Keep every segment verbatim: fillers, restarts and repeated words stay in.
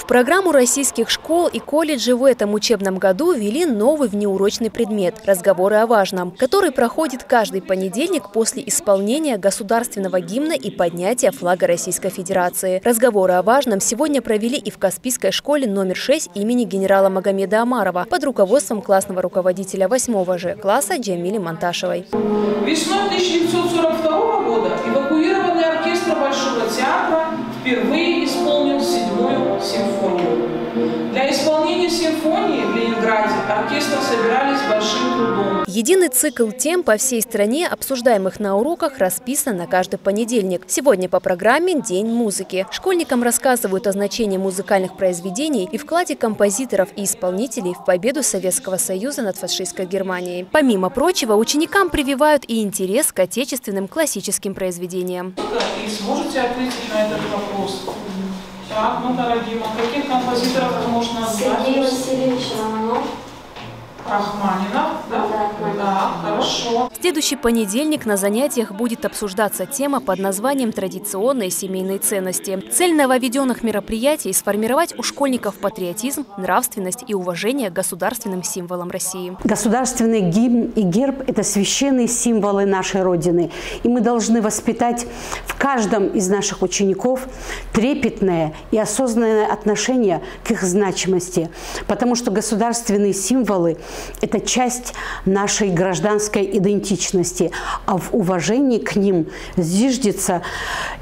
программу российских школ и колледжей в этом учебном году ввели новый внеурочный предмет – «Разговоры о важном», который проходит каждый понедельник после исполнения государственного гимна и поднятия флага Российской Федерации. Разговоры о важном сегодня провели и в Каспийской школе номер шесть имени генерала Магомеда Омарова под руководством классного руководителя восьмого же класса Джамили Монташевой. Весной тысяча девятьсот сорок второго года эвакуированный оркестр Большого театра впервые исполнил седьмую симфонию. Для исполнения симфонии в Ленинграде оркестр собирались большим трудом. Единый цикл тем по всей стране, обсуждаемых на уроках, расписан на каждый понедельник. Сегодня по программе «День музыки». Школьникам рассказывают о значении музыкальных произведений и вкладе композиторов и исполнителей в победу Советского Союза над фашистской Германией. Помимо прочего, ученикам прививают и интерес к отечественным классическим произведениям. И сможете ответить на этот вопрос? Так, ну, дорогие, каких композиторов это можно назвать? Сергей Васильевич Романов. Рахманинов, да? Да, да, хорошо. В следующий понедельник на занятиях будет обсуждаться тема под названием «Традиционные семейные ценности». Цель нововведенных мероприятий – сформировать у школьников патриотизм, нравственность и уважение к государственным символам России. Государственный гимн и герб – это священные символы нашей Родины. И мы должны воспитать в каждом из наших учеников трепетное и осознанное отношение к их значимости. Потому что государственные символы – это часть нашей гражданской идентичности, а в уважении к ним зиждятся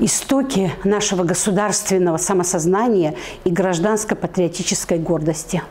истоки нашего государственного самосознания и гражданско-патриотической гордости.